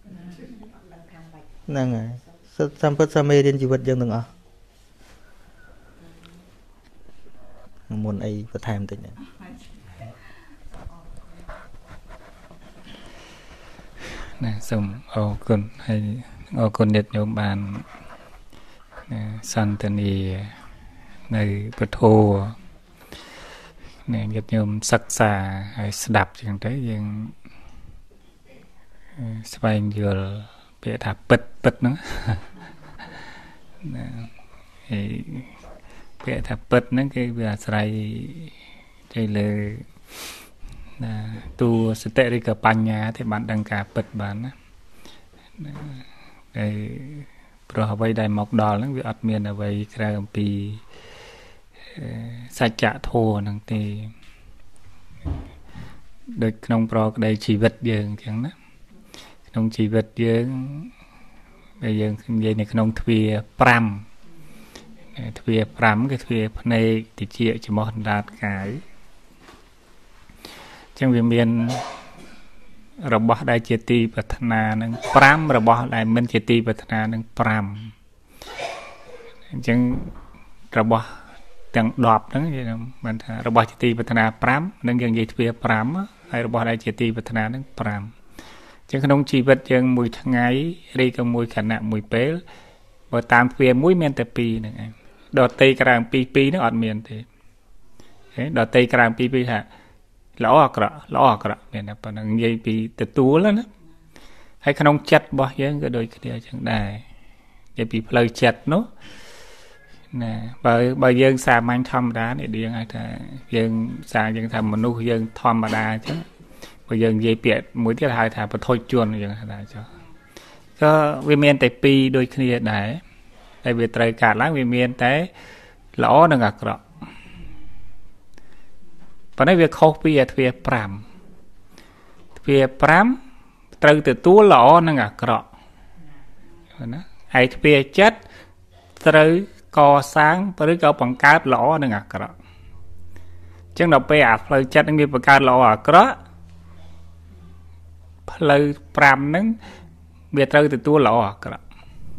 Speaker 2: ហ្នឹងហើយសម្ពុទ្ធសាមេរៀនជីវិតយើងទាំងអស់មុនអីបន្ថែមតិចហ្នឹង
Speaker 3: ណាសូមអរគុណហើយអរគុណញាតិញោមបានសន្តានានៅពធញាតិញោមសិក្សាហើយស្ដាប់ចឹងទៅយើងស្វែងយល់ពាក្យថាពិតហ្នឹងណាហើយពាក្យថាពិតហ្នឹងគេវាអាស្រ័យទៅលើណាតួសតិរិកបញ្ញាទេបានដឹងការពិតបានណាហើយព្រោះអ្វីដែលមកដល់ហ្នឹងវាអត់មានអ្វីក្រៅអំពីសច្ចធម៌ហ្នឹងទេដូចក្នុងប្រក្តីជីវិតយើងអញ្ចឹងណាក្នុងជីវិតយើងដែលយើងនិយាយនៅក្នុងទ្វា5ទ្វា5គឺទ្វាភ្នែកតិចច្រមុះដណ្ដាតកាយអញ្ចឹងវាមានរបស់ដែលជាទីប្រាថ្នានឹង5របស់ដែលមិនជាទីប្រាថ្នានឹង5អញ្ចឹងរបស់ទាំង10ហ្នឹងយើងមិនថារបស់ជាទីប្រាថ្នា5នឹងយើងនិយាយទ្វា5ហើយរបស់ដែលជាទីប្រាថ្នានឹង5អញ្ចឹងក្នុងជីវិតយើងមួយថ្ងៃឬក៏មួយខណៈមួយពេលបើតាមទ្វាមួយមានតែ2ហ្នឹងឯងដតីក្រៅពី2ហ្នឹងអត់មានទេដតីក្រៅពី2ថាល្អអាក្រក់មានតែប៉ុណ្្នឹងនិយាយពីទទួលណាហើយក្នុងចិត្តរបស់យើងក៏ដូចគ្នាអញ្ចឹងដែរនិយាយពីផ្លូវចិត្តនោះណាបើយើងសាមញ្ញធម្មតានេះយើងហៅថាយើងថាមនុស្សយើងធម្មតាអញ្ចឹងបើយើងនិយាយពាក្យមួយទៀតហៅថាពុទ្ធជនយើងហៅថាចុះក៏វាមានតែ2ដូចគ្នាដែរតែវាត្រូវកាត់ឡើងវាមានតែល្អនិងអាក្រក់ប៉ុន្តែវាខុសពីទ្វា5ត្រូវទទួលល្អនិងអាក្រក់ណាហើយទ្វាចិត្តត្រូវកសាងឬក៏បង្កើតល្អនិងអាក្រក់អញ្ចឹងដល់ពេលអាផ្លូវចិត្តនឹងវាបង្កើតល្អអាក្រក់ផ្លូវ5ហ្នឹងវាត្រូវទទួលល្អអាក្រក់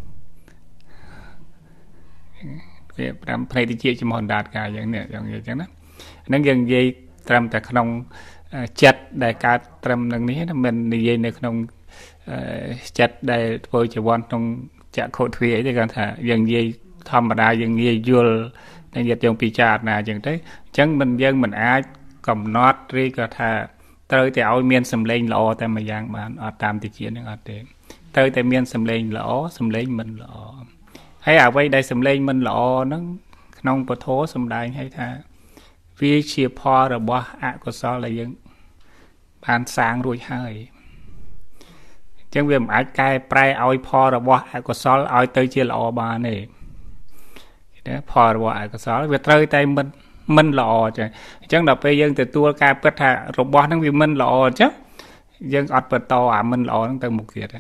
Speaker 3: វា5ផ្នែកតិចចំហអណ្ដាតកាយយ៉ាងនេះយ៉ាងនិយាយអញ្ចឹងណាហ្នឹងយើងនិយាយត្រឹមតែក្នុងចិត្តដែលកើតត្រឹមនឹងនេះមិននិយាយនៅក្នុងចិត្តដែលធ្វើជាវ័នក្នុងចក្ខុទ្វាអីទេគាត់ថាយើងនិយាយធម្មតាយើងងាយយល់តែយត់យើងពិចារណាអញ្ចឹងទៅអញ្ចឹងយើងមិនអាចកំណត់ឬក៏ថាត្រូវតែឲ្យមានសម្លេងល្អតែមួយយ៉ាងបានអត់តាមតិចហ្នឹងអត់ទេត្រូវតែមានសម្លេងល្អសម្លេងមិនល្អហើយអ្វីដែលសម្លេងមិនល្អហ្នឹងក្នុងពធសម្ដែងឲ្យថាវាជាផលរបស់អកុសលដែលយើងបានសាងរួចហើយអញ្ចឹងវាមិនអាចកែប្រែឲ្យផលរបស់អកុសលឲ្យទៅជាល្អបានទេផលរបស់អកុសលវាត្រូវតែមិនល្អចឹងអញ្ចឹងដល់ពេលយើងទទួលការពិតថារបស់ហ្នឹងវាមិនល្អអញ្ចឹងយើងអត់បន្តអាមិនល្អហ្នឹងទៅមុខទៀត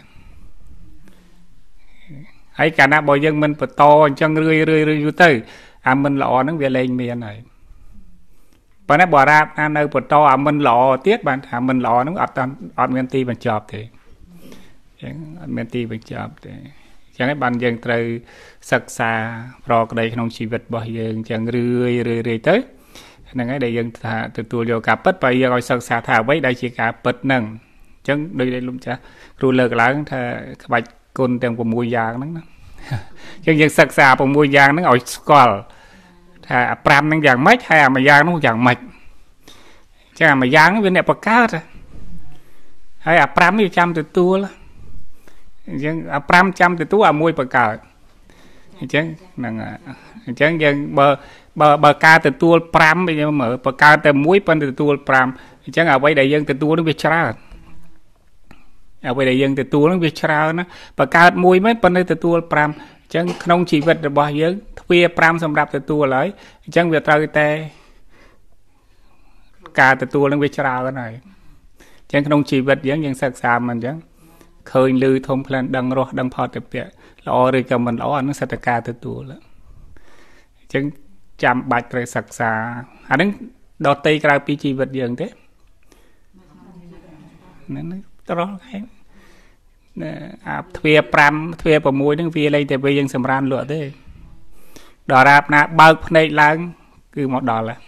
Speaker 3: ហើយកាលណាបើយើងមិនបន្តអញ្ចឹងរឿយយូរទៅអាមិនល្អហ្នឹងវាលែងមានហើយប៉ុន្តែបើរាបនៅបន្តអាមិនល្អទៀតបានថាមិនល្អហ្នឹងអត់មានទីបញ្ចប់ទេអញ្ចឹងអត់មានទីបញ្ចប់ទេអញ្ចឹងហើយបានយើងត្រូវសិក្សាប្រក្តីក្នុងជីវិតរបស់យើងអញ្ចឹងរឿយទៅហ្នឹងហើយដែលយើងថាទទួលយកការពិតបើយើងឲ្យសិក្សាថាអ្វីដែលជាការពិតហ្នឹងអញ្ចឹងដូចដែលលោកចាស់គ្រូលើកឡើងថាក្បាច់គុណទាំង6យ៉ាងហ្នឹងណាអញ្ចឹងយើងសិក្សា6យ៉ាងហ្នឹងឲ្យស្គាល់ថា5ហ្នឹងយ៉ាងម៉េចហើយអាមួយយ៉ាងនោះយ៉ាងម៉េចអញ្ចឹងអាមួយយ៉ាងវាអ្នកបង្កើតហើយអា5វាចាំទទួលអញ្ចឹងអា5ចាំទទួលអា1បង្កើតអញ្ចឹងហ្នឹងអញ្ចឹងយើងបើការទទួល5យើងមើលបង្កើតតែ1ប៉ុន្តែទទួល5អញ្ចឹងអ្វីដែលយើងទទួលនឹងវាច្រើនអ្វីដែលយើងទទួលនឹងវាច្រើនណាបង្កើត1មែនប៉ុន្តែទទួល5អញ្ចឹងក្នុងជីវិតរបស់យើងទ្វា5សម្រាប់ទទួលហើយអញ្ចឹងវាត្រូវតែការទទួលនឹងវាច្រើនហើយអញ្ចឹងក្នុងជីវិតយើងសិក្សាមិនអញ្ចឹងឃើញឮធំក្លិនដឹងរសដឹងផលទៅពាក្យល្អឬក៏មិនល្អអានឹងសិតតែការទទួលអញ្ចឹងចាំបាច់ត្រូវសិក្សាអានឹងដតៃក្រៅពីជីវិតយើងទេហ្នឹងត្រង់ហ្នឹងអាទ្វា5ទ្វា6ហ្នឹងវាលែងតែវាយើងសម្រានលក់ទេដល់រាបណាបើកភ្នែកឡើងគឺមកដល់ហើយ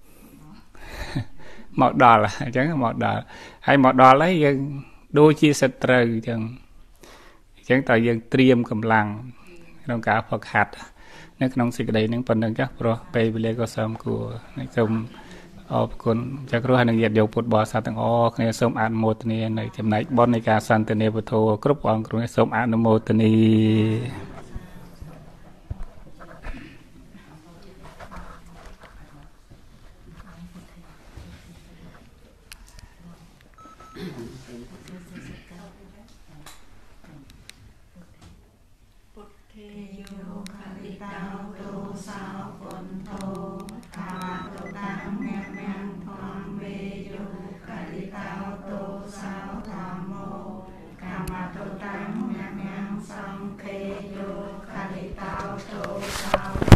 Speaker 3: មកដល់អញ្ចឹងមកដល់ហើយមកដល់ហើយយើងដូចជាសត្រូវអញ្ចឹងតើយើងត្រៀមកម្លាំងក្នុងការហ្វឹកហាត់នៅក្នុងសេចក្តីហ្នឹងប៉ុណ្្នឹងចាស់ព្រោះពេលវេលាក៏សមគួរសូមអរគុណចាស់គ្រូហើយនឹងញាតិយោមពុទ្ធបរិស័ទទាំងអស់គ្នាសូមអនុមោទនានៅចំណែកបុណ្យនៃការសន្ទនាពធគ្រប់អង្គគ្រូសូមអនុមោទនា
Speaker 1: Kali tao to sao